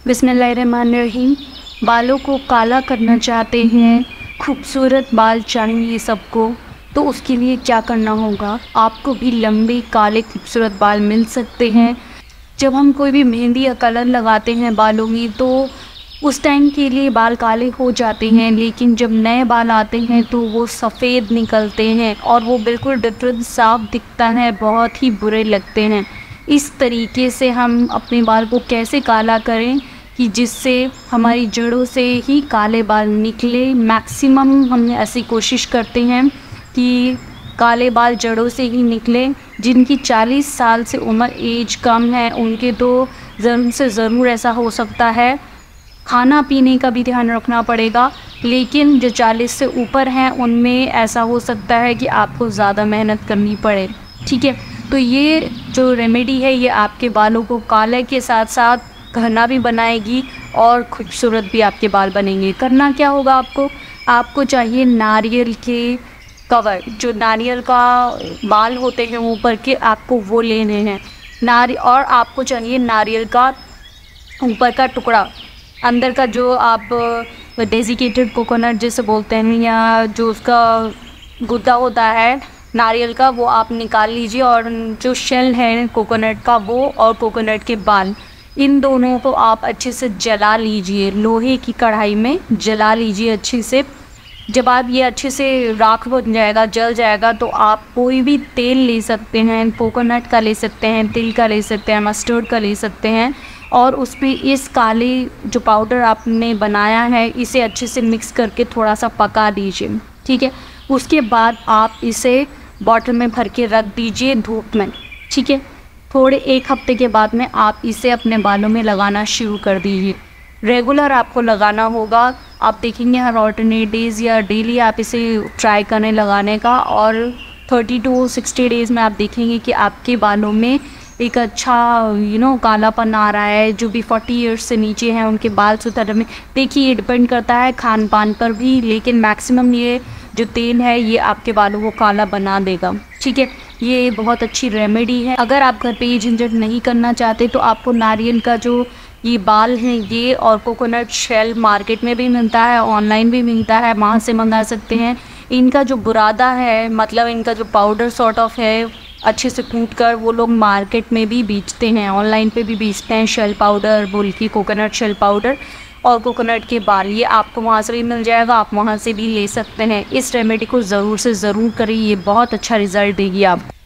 बिस्मिल्लाहिर्रहमानिर्रहीम। बालों को काला करना चाहते हैं, खूबसूरत बाल चाहिए सबको, तो उसके लिए क्या करना होगा? आपको भी लंबे काले खूबसूरत बाल मिल सकते हैं। जब हम कोई भी मेहंदी या कलर लगाते हैं बालों में तो उस टाइम के लिए बाल काले हो जाते हैं, लेकिन जब नए बाल आते हैं तो वो सफ़ेद निकलते हैं और वो बिल्कुल डिफरेंट साफ दिखता है, बहुत ही बुरे लगते हैं। इस तरीके से हम अपने बाल को कैसे काला करें कि जिससे हमारी जड़ों से ही काले बाल निकले। मैक्सिमम हम ऐसी कोशिश करते हैं कि काले बाल जड़ों से ही निकले। जिनकी 40 साल से उम्र एज कम है उनके तो ज़रूर से ज़रूर ऐसा हो सकता है। खाना पीने का भी ध्यान रखना पड़ेगा, लेकिन जो 40 से ऊपर हैं उनमें ऐसा हो सकता है कि आपको ज़्यादा मेहनत करनी पड़े। ठीक है, तो ये जो रेमेडी है ये आपके बालों को काले के साथ साथ घना भी बनाएगी और खूबसूरत भी आपके बाल बनेंगे। करना क्या होगा आपको चाहिए नारियल के कवर, जो नारियल का बाल होते हैं ऊपर के, आपको वो लेने हैं। और आपको चाहिए नारियल का ऊपर का टुकड़ा, अंदर का जो आप डेजिकेटेड कोकोनट जिसे बोलते हैं, या जो उसका गुद्दा होता है नारियल का, वो आप निकाल लीजिए। और जो शेल है कोकोनट का वो, और कोकोनट के बाल, इन दोनों को आप अच्छे से जला लीजिए। लोहे की कढ़ाई में जला लीजिए अच्छे से। जब आप ये अच्छे से राख बन जाएगा, जल जाएगा, तो आप कोई भी तेल ले सकते हैं, कोकोनट का ले सकते हैं, तिल का ले सकते हैं, मस्टर्ड का ले सकते हैं, और उसमें इस काले जो पाउडर आपने बनाया है इसे अच्छे से मिक्स करके थोड़ा सा पका दीजिए। ठीक है, उसके बाद आप इसे बॉटल में भर के रख दीजिए धूप में। ठीक है, थोड़े 1 हफ्ते के बाद में आप इसे अपने बालों में लगाना शुरू कर दीजिए। रेगुलर आपको लगाना होगा। आप देखेंगे हर ऑल्टरनेट डेज़ या डेली आप इसे ट्राई करें लगाने का, और 30 to 60 डेज़ में आप देखेंगे कि आपके बालों में एक अच्छा कालापन आ रहा है। जो भी 40 ईयर्स से नीचे हैं उनके बाल सुधरने में, देखिए ये डिपेंड करता है खान पान पर भी, लेकिन मैक्सिमम ये जो तेल है ये आपके बालों को काला बना देगा। ठीक है, ये बहुत अच्छी रेमेडी है। अगर आप घर पे ये झंझट नहीं करना चाहते तो आपको नारियल का जो ये बाल हैं ये, और कोकोनट शेल मार्केट में भी मिलता है, ऑनलाइन भी मिलता है, वहाँ से मंगा सकते हैं। इनका जो बुरादा है, मतलब इनका जो पाउडर सॉर्ट ऑफ है, अच्छे से कूट कर वो लोग मार्केट में भी बेचते हैं, ऑनलाइन पे भी बेचते हैं। शेल पाउडर बोल के, कोकोनट शेल पाउडर और कोकोनट के बाल, ये आपको वहाँ से भी मिल जाएगा, आप वहाँ से भी ले सकते हैं। इस रेमेडी को ज़रूर से ज़रूर करें, ये बहुत अच्छा रिज़ल्ट देगी आपको।